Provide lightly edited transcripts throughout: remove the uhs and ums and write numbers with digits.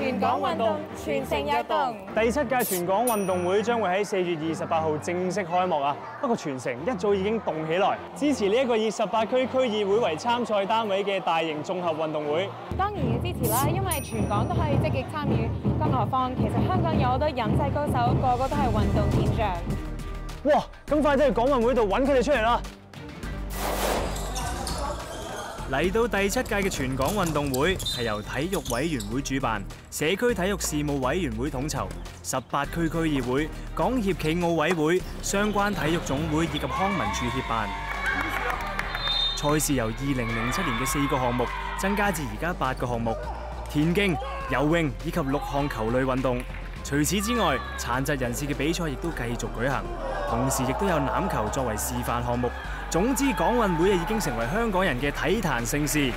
全港運動，全城躍動。 第7屆全港運動會將會喺4月28號正式開幕啊！不過全城一早已經動起來，支持呢一個以18區區議會為參賽單位嘅大型綜合運動會。 當然要支持啦，因為全港都可以積極參與。更何況其實香港有好多隱世高手，個個都係運動健將。 哇！咁快啲去港運會度揾佢哋出嚟啦！嚟到第7屆嘅全港運動會係由體育委員會主辦，社區體育事務委員會統籌，18區區議會、港協暨奧委會、相關體育總會以及康文署協辦。賽事由2007年嘅4個項目增加至而家8個項目，田徑、游泳以及6項球類運動。除此之外，殘疾人士嘅比賽亦都繼續舉行，同時亦都有欖球作為示範項目。總之，港運會已經成為香港人嘅體壇盛事。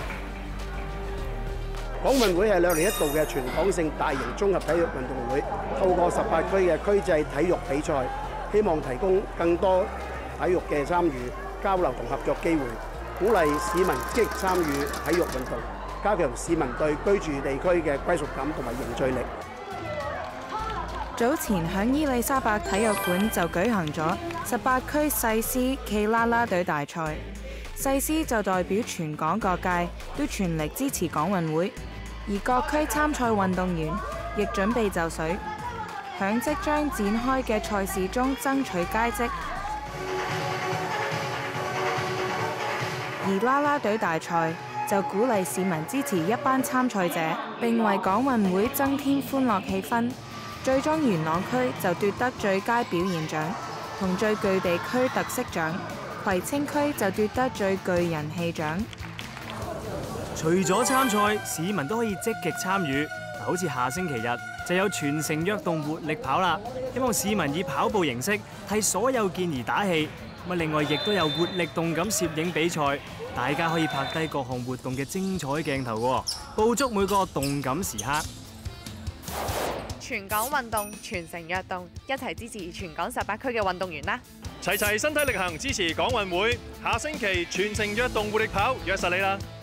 港運會係2年1度嘅全港性大型綜合體育運動會，透過18區嘅區際體育比賽，希望提供更多體育嘅參與、交流同合作機會，鼓勵市民積極參與體育運動，加強市民對居住地區嘅歸屬感同埋凝聚力。 早前響伊利沙伯體育館就舉行咗18區細獅暨啦啦隊大賽，細獅就代表全港各界都全力支持港運會，而各區參賽運動員亦準備就緒，響即將展開嘅賽事中爭取佳績。而啦啦隊大賽就鼓勵市民支持一班參賽者，並為港運會增添歡樂氣氛。最終元朗區就奪得最佳表現獎同最具地區特色獎，葵青區就奪得最具人氣獎。 除咗參賽，市民都可以積極參與。好似下星期日就有全城躍動活力跑啦，希望市民以跑步形式替所有健兒打氣。另外亦都有活力動感攝影比賽，大家可以拍低各項活動嘅精彩鏡頭喎，捕捉每個動感時刻。 全港運動，全城躍動，一齊支持全港18區嘅運動員啦！ 齊齊身體力行支持港運會，下星期全城躍動活力跑，約實你啦！